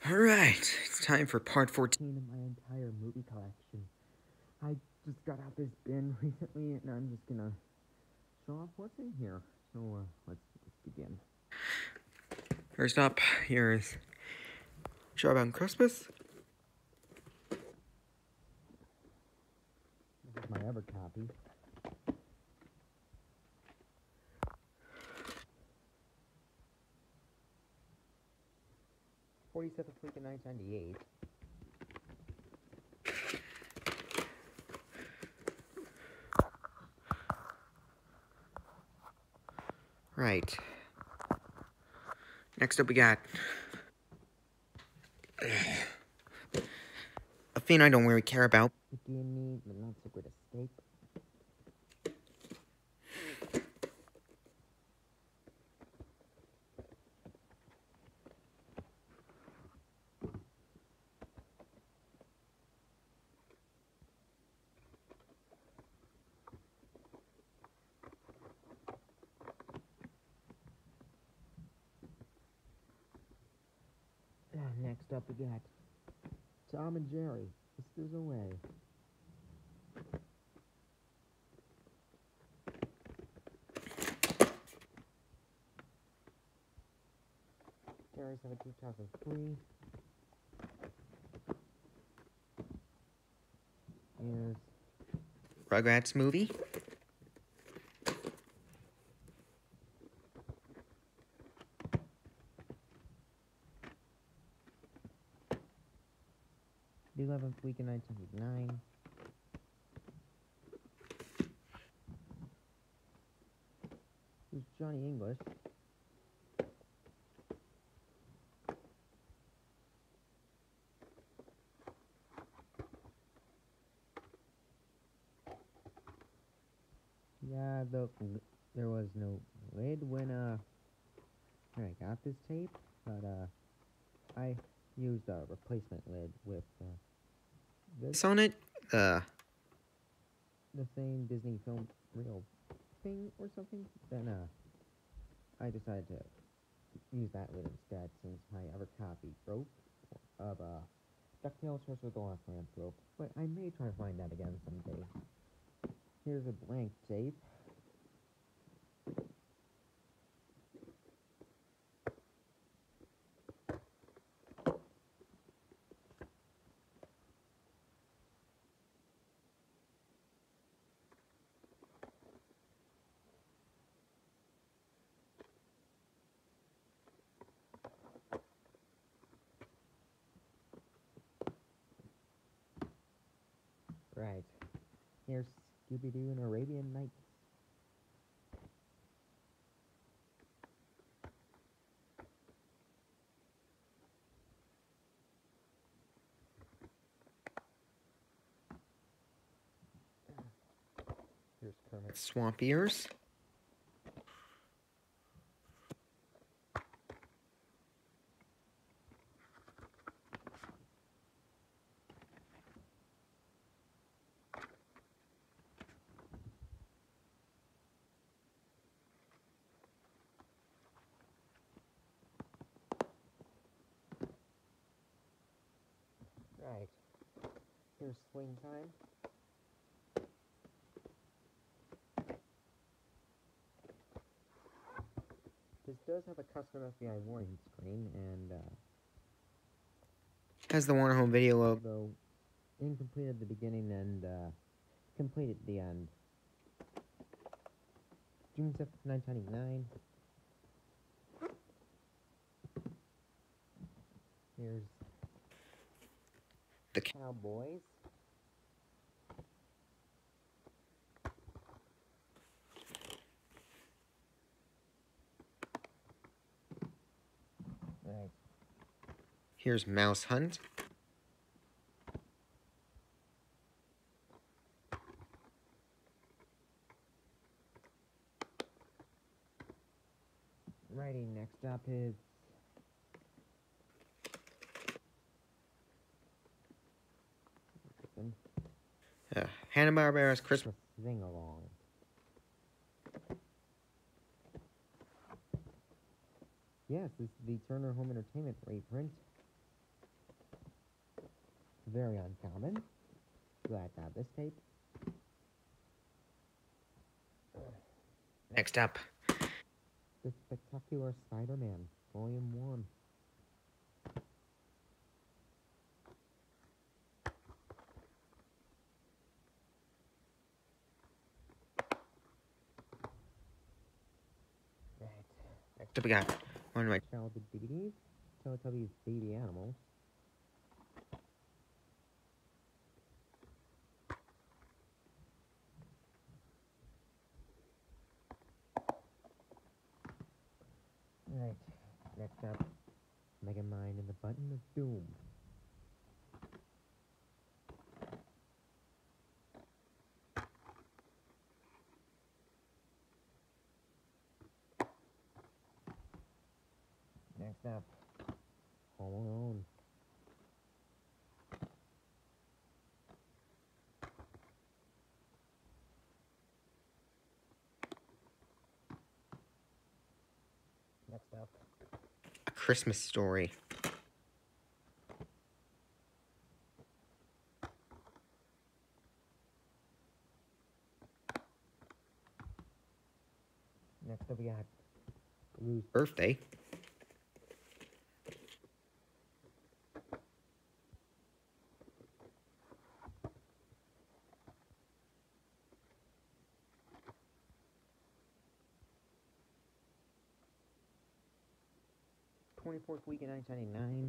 Alright, it's time for part 14 of my entire movie collection. I just got out this bin recently, and I'm just gonna show off what's in here. So, let's begin. First up, here's Strawberry Christmas. This is my other copy. '47th week in 1998. Right. Next up, we got a thing I don't really care about. Give me the Not So Good Escape. Next up, we got Tom and Jerry, Whiskers Away. Jerry's of 2003. Here's Rugrats movie. The 11th week in 1989. Here's Johnny English. Yeah, there was no lid when I got this tape, but I used a replacement lid with this on it. The same Disney film reel thing or something. Then I decided to use that lid instead, since my other copy broke of DuckTales Treasure of the Lost Lamp broke. But I may try to find that again someday. Here's a blank tape. Right. Here's Scooby-Doo and Arabian Nights. Here's Kermit's Swamp Ears. Right. Here's Swing Time. This does have a custom FBI warning screen, and has the Warner Home Video logo, though incomplete at the beginning and complete at the end. June 7th, 1999. Here's the Cowboys. Right. Here's Mouse Hunt. Righty, next up is Hanna-Barbera's Christmas Sing-Along. Yes, this is the Turner Home Entertainment reprint. Very uncommon. Glad to have this tape. Next up, The Spectacular Spider-Man, Volume 1. right. Next up we got one of my Childhood DVDs, Teletubbies Baby Animals. Right, next up, Megamind and the Button of Doom. Next up, Home Alone. Next up, A Christmas Story. Next up we got Lou's Birthday. '24th week in 1999.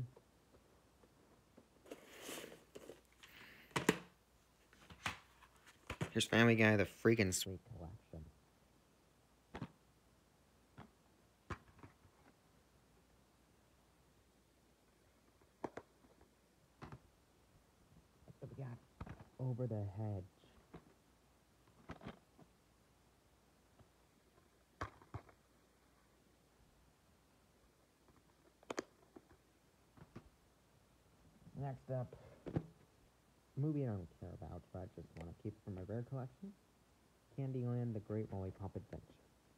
Here's Family Guy, the freaking Sweet collection. Next up we got Over the Hedge. Next up, a movie I don't care about, but I just want to keep it from my rare collection. Candyland, The Great Lollipop Adventure.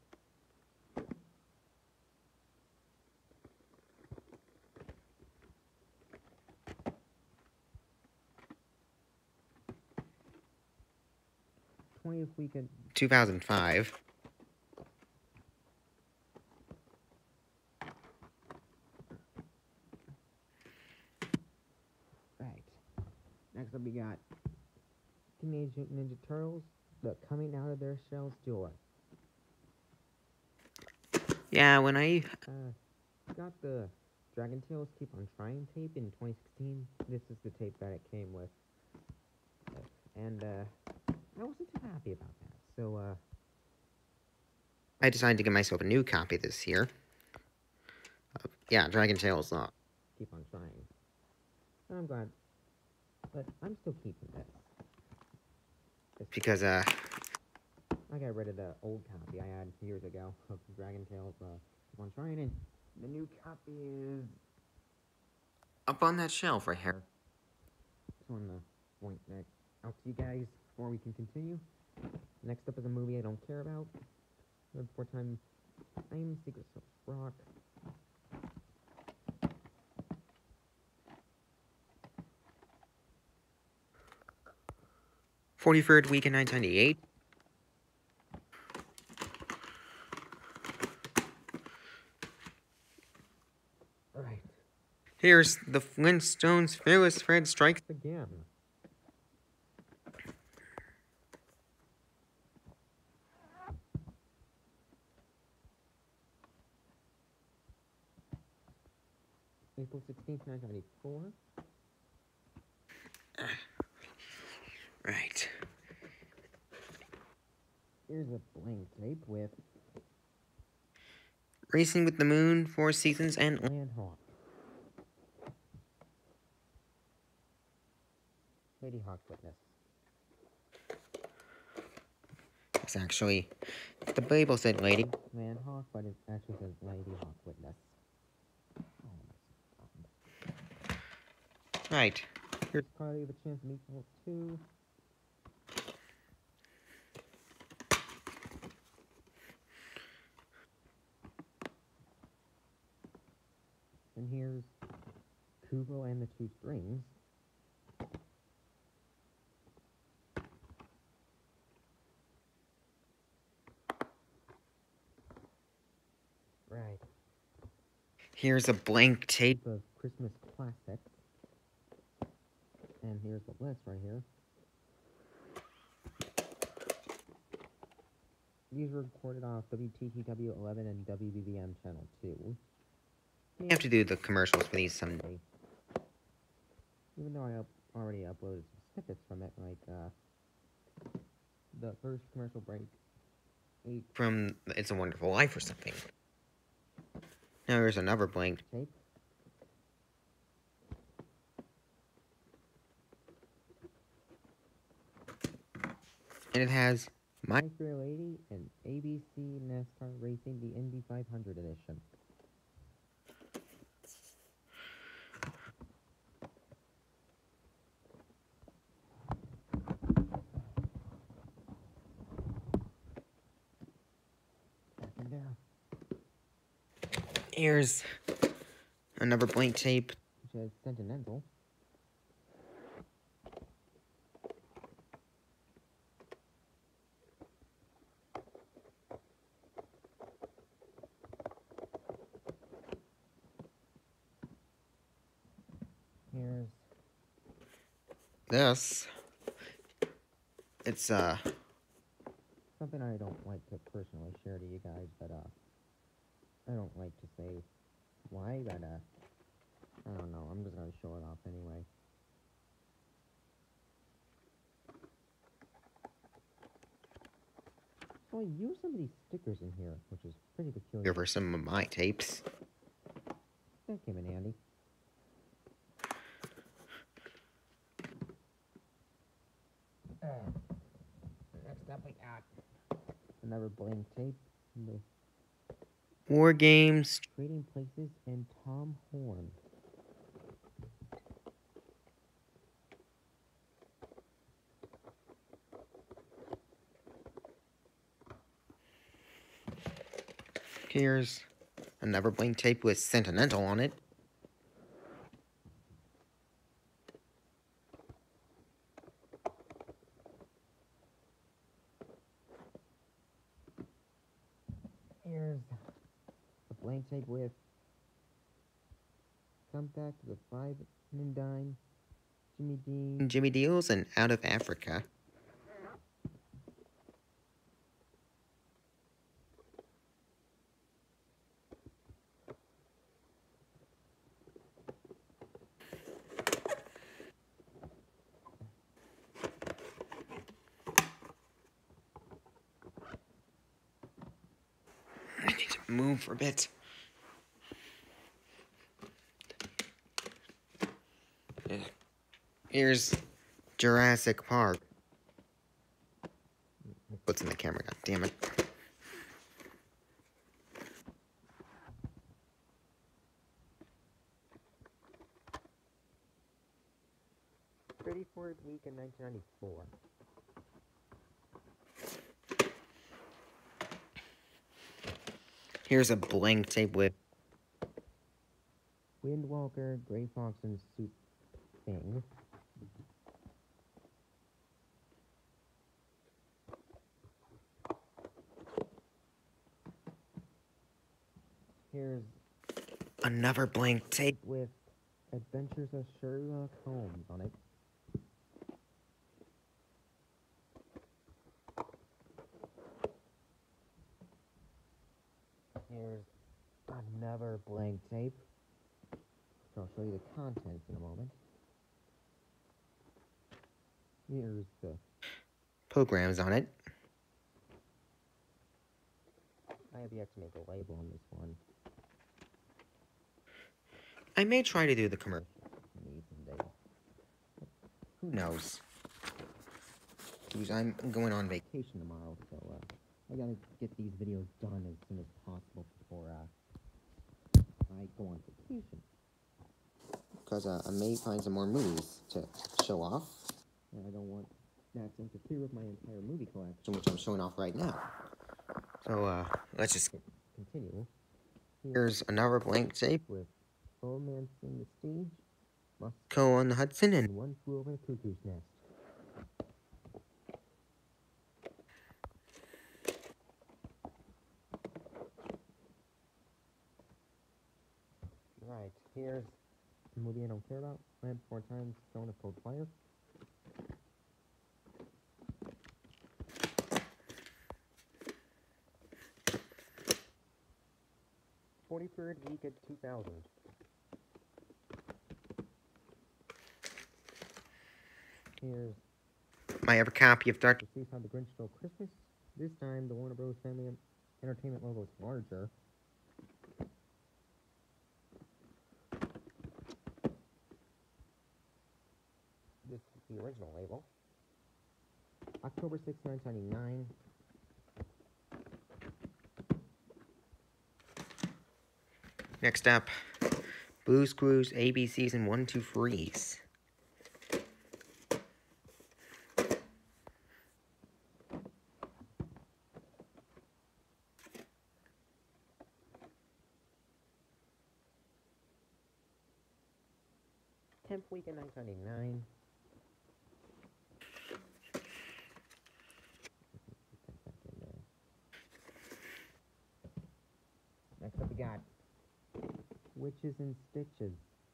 '20th weekend. 2005. Right. Next up we got Teenage Mutant Ninja Turtles, The Coming Out of Their Shells Joy. Yeah, when I Got the Dragon Tales Keep on Trying tape in 2016. This is the tape that it came with. And, I wasn't too happy about that. So, I decided to get myself a new copy this year. Yeah, Dragon Tales. Keep on Trying. And I'm glad. But I'm still keeping this. Because, I got rid of the old copy I had years ago of Dragon Tales, Keep on Trying, and the new copy is up on that shelf right here. just want to point that out to you guys before we can continue. Next up is a movie I don't care about. Third, fourth time, I'm Secrets of Rock. '43rd week in 1998. Alright, Here's the Flintstones Fearless Fred Strikes again. April 16th, 1994. Right. Here's a blank tape with Racing with the Moon, Four Seasons, and Landhawk. Lady Hawk Witness. It's actually, the Bible said lady. Landhawk, but it actually says Lady Hawk Witness. Right. Here's Carly with a Chance of Meatballs 2. And here's Kubo and the Two Strings. Here's a blank tape. Of Christmas classics. And here's the list right here. These were recorded off WTTW 11 and WBBM Channel 2. You have to do the commercials for these someday. Even though I already uploaded some snippets from it, like, the first commercial break. From It's a Wonderful Life or something. Now here's another blank tape. And it has My Fair Lady and ABC NASCAR Racing, the Indy 500 edition. Back in there. Here's another blank tape. Which is sentimental. Here's this. It's something I don't like to personally share to you guys, but I don't like to say why, but I don't know, I'm just gonna show it off anyway. So I used some of these stickers in here, which is pretty peculiar. here for some of my tapes. That came in handy. Next up we got another blank tape. War Games. Trading Places and Tom Horn. Here's another blank tape with Sentimental on it. Here's a blank tape with Come Back to the Five and Dine, Jimmy Dean, Jimmy Deals and Out of Africa. I need to move for a bit. Here's Jurassic Park. What's in the camera? God damn it. '34th week in 1994. Here's a blank tape with Windwalker, Gray Fox, and Soup Thing. Here's another blank tape with Adventures of Sherlock Holmes on it. Here's another blank tape. I'll show you the contents in a moment. Here's the programs on it. I have yet to make a label on this one. I may try to do the commercial. Maybe someday. Who knows? Because I'm going on vacation Tomorrow, so I gotta get these videos done as soon as possible before I go on vacation. because I may find some more movies to show off. And I don't want that to interfere with my entire movie collection, Which I'm showing off right now. So, let's just continue. Here's another blank tape with Romance in the Stage, Moscow on the Hudson, and One Flew Over the Cuckoo's Nest. Right, here's a movie I don't care about. Land 4 times, Zone of Cold Fire. "43rd Week at 2000. Here's My other copy of Dark. To See How the Grinch Stole Christmas. This time, the Warner Bros. Family Entertainment logo is larger. This is the original label. October 6, 1999. Next up, Blue's Clues ABCs and 1, 2, 3s. Tenth week in 1999. Next up we got Witches and Stitches.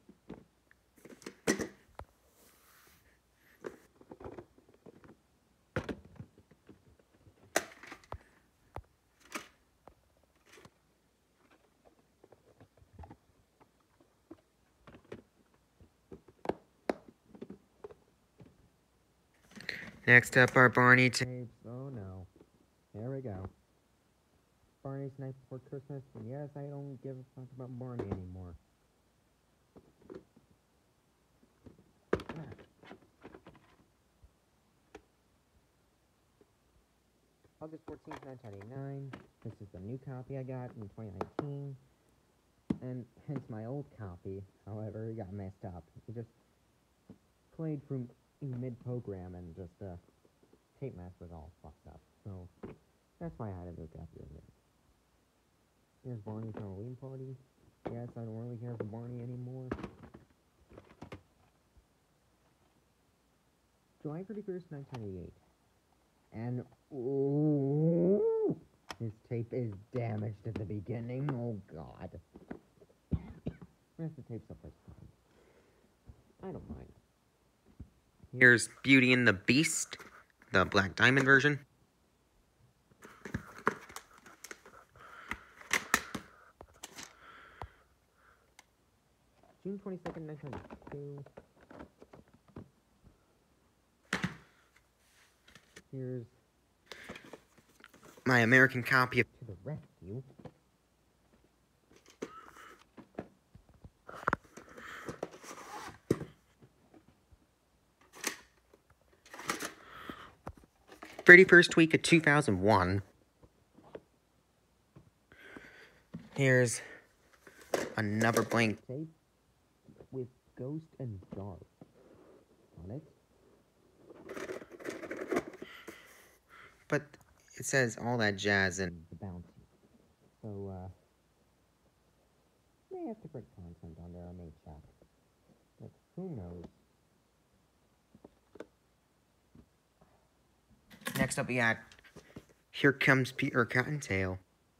Next up are Barney Tapes. Oh no. Here we go. Barney's Night Before Christmas. And yes, I don't give a fuck about Barney anymore. August 14th, 1999. This is the new copy I got in 2019. And hence my old copy. However, it got messed up. It just played from mid-program and just tape master was all fucked up. So that's why I had a new copy of it. Here's Barney's Halloween Party. Yes, I don't really care for Barney anymore. July 31st, 1988. And, ooh, this tape is damaged at the beginning. Oh, God. Rest of the tape's up this time. I don't mind. Here's Beauty and the Beast, the Black Diamond version. June 22nd, 1992. Here's My American copy of To the Rescue. First week of 2001. Here's another blank Tape with Ghost and Dark on it. but it says all that jazz and The Bounty. So, may have different content on there, I may check. But who knows? next up we got Here Comes Peter Cottontail.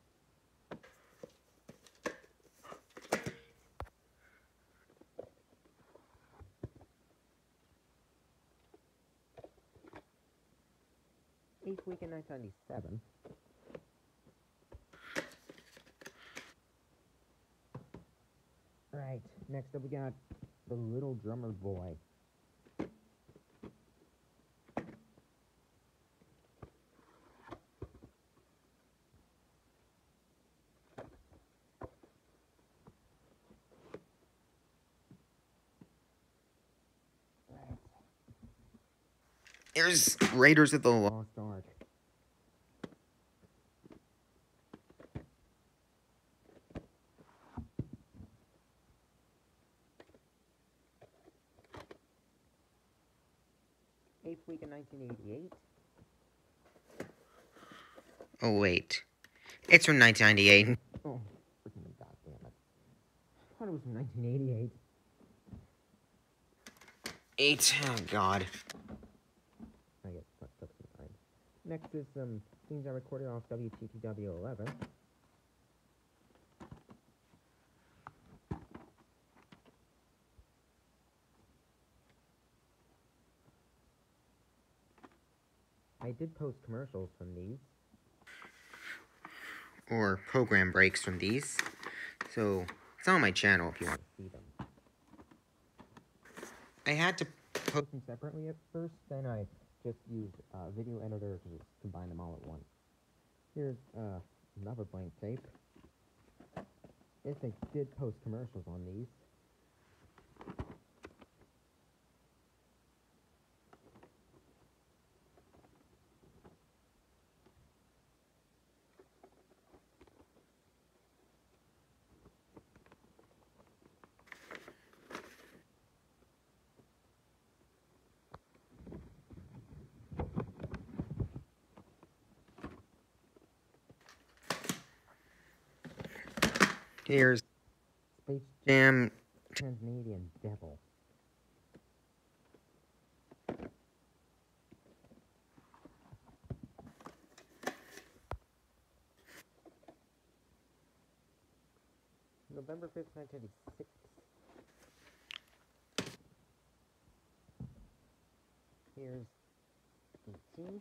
Eighth week in 1997. Right, next up we got The Little Drummer Boy. Here's Raiders of the Lost Ark. Eighth week in 1988. Oh, wait. It's from 1998. Oh, freaking goddamn it. I thought it was from 1988. 8. Oh, God. I get fucked up sometimes. Next is some scenes I recorded off WTTW 11. I did post commercials from these. Or program breaks from these. So, it's on my channel if you want to see them. I had to Post them separately at first, then I just used video editor to just combine them all at once. Here's another blank tape. Yes, I did post commercials on these. Here's Space Jam. Canadian Devil. November 5th, 1986. Here's E.T.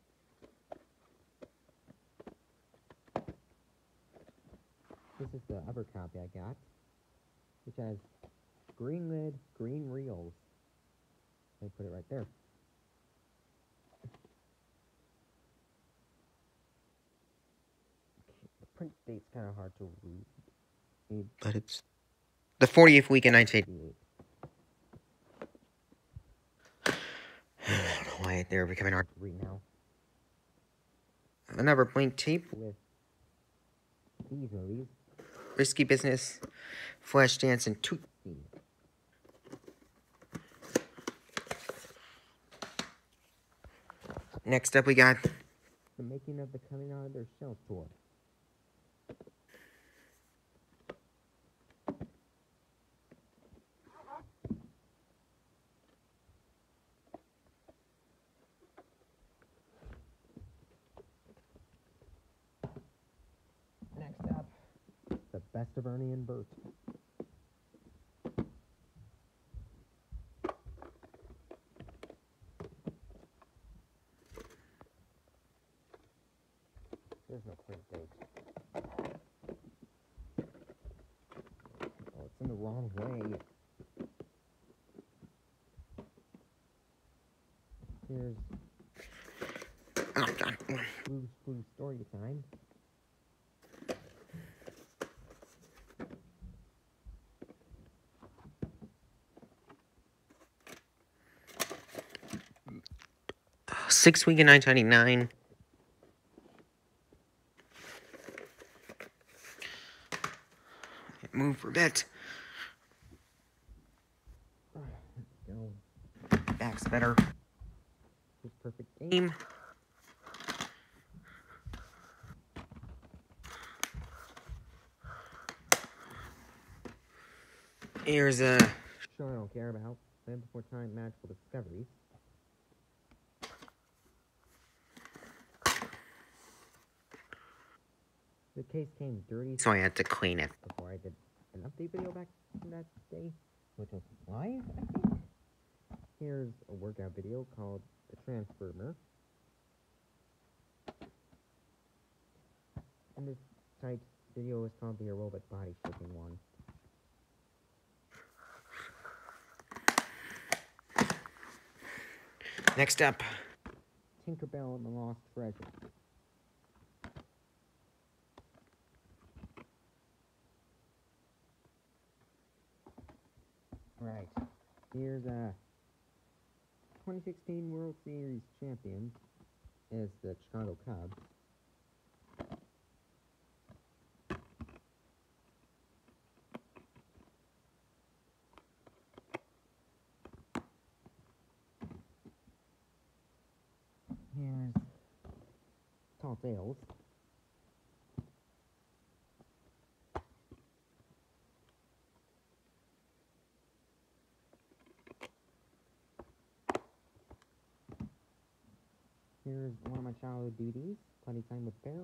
This is the other copy I got, which has green lid, green reels. I put it right there. The print date's kind of hard to read. But it's the 40th week in 1988. I don't know why they're becoming hard to read now. Another blank tape. With these movies. Risky Business, Flashdance, and Tootsie. Next up, we got the making of the Coming Out of Their Shell tour. Next up, the best of Ernie and Bert. There's no print date. Oh, it's in the wrong way. Here's Blue's Clues story time. Sixth week in 1999. Move for bit. Go. Back's better. It's perfect game. Here's a show I don't care about. Land Before Time, Magical Discoveries. The case came dirty, so I had to clean it. Before I did an update video back that day, which was live, I think. Here's a workout video called The Transformer. And this type video is called the Aerobic Body Shaping one. Next up, Tinkerbell and the Lost Treasure. Right. Here's 2016 World Series champion is the Chicago Cubs. Here's Tall Tales. Here's one of my childhood DVDs, Plenty Time with Bear.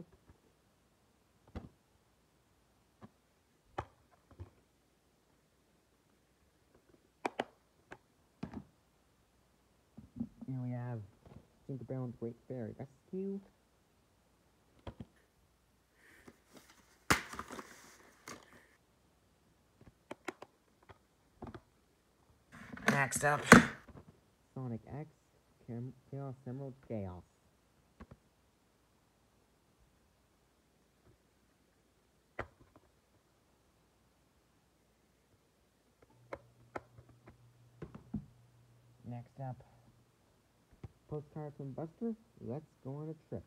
Here we have Tinkerbell and the Great Fairy Rescue. Next up, Sonic X, Chaos Emerald Chaos. Next up, Postcard from Buster, Let's Go on a Trip.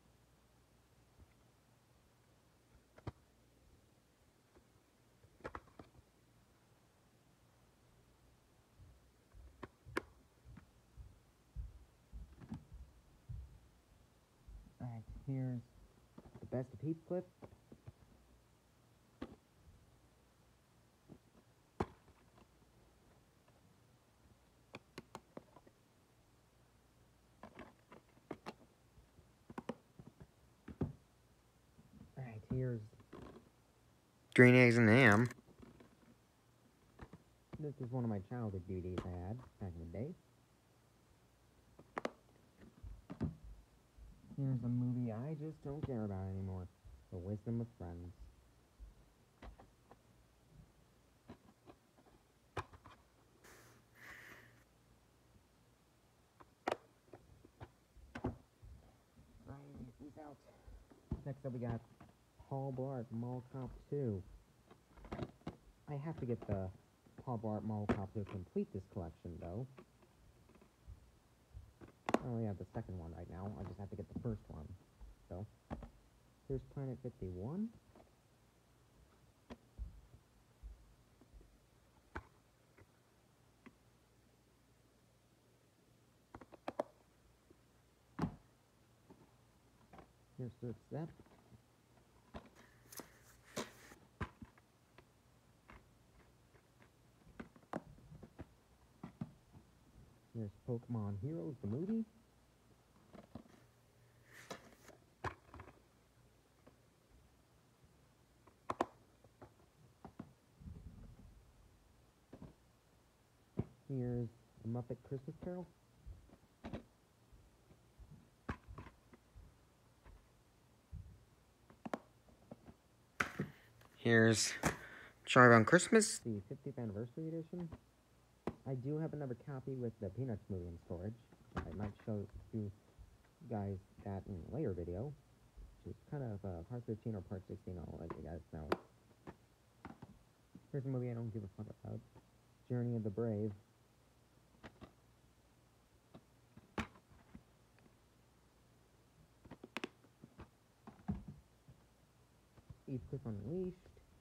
Alright, here's the best of Heathcliff. Alright, here's green eggs and ham. This is one of my childhood DVDs I had back in the day. Here's a movie I just don't care about anymore. The Wisdom of Friends. Right, peace out. Next up we got Paul Blart Mall Cop 2. I have to get the Paul Blart Mall Cop to complete this collection, though. I only have the second one right now. I just have to get the first one. So, here's Planet 51. Here's Surf Step. Here's Pokemon Heroes, the movie. Here's The Muppet Christmas Carol. Here's Charlie Brown Christmas. The 50th Anniversary Edition. I do have another copy with the Peanuts movie in storage. I might show you guys that in a later video, which is kind of part 13 or part 16, I'll let you guys know. Here's a movie I don't give a fuck about. Journey of the Brave. Heathcliff Unleashed.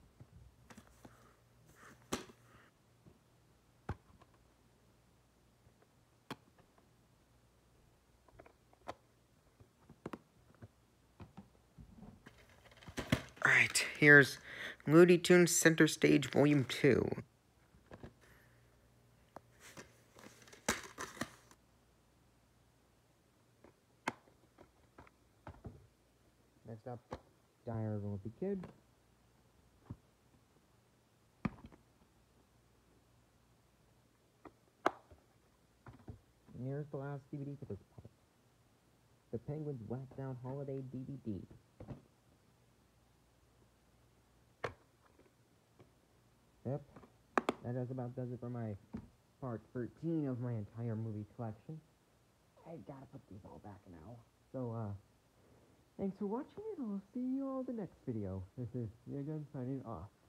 Alright, here's Looney Tunes Center Stage Volume 2. Next up, Diary of a Wimpy Kid. And here's the last DVD for this part. The Penguins Whacked Out Holiday DVD. Yep, that just about does it for my part 13 of my entire movie collection. I gotta put these all back now. So, thanks for watching, and I'll see you all in the next video. This is Yagun signing off.